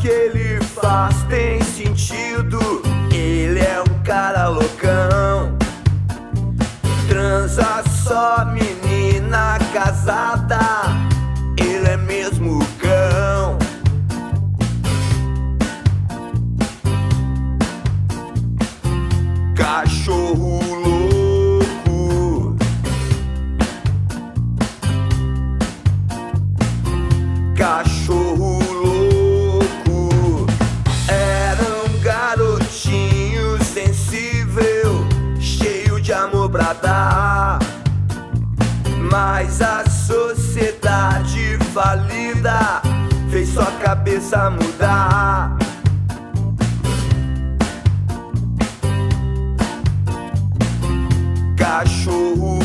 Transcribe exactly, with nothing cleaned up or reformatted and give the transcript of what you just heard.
que ele faz tem sentido. Ele é um cara loucão, transa só menina casada. Ele é mesmo cão. Cachorro louco, cachorro louco. Era um garotinho sensível, cheio de amor pra dar. Mas a sociedade falida fez sua cabeça mudar. Cachorro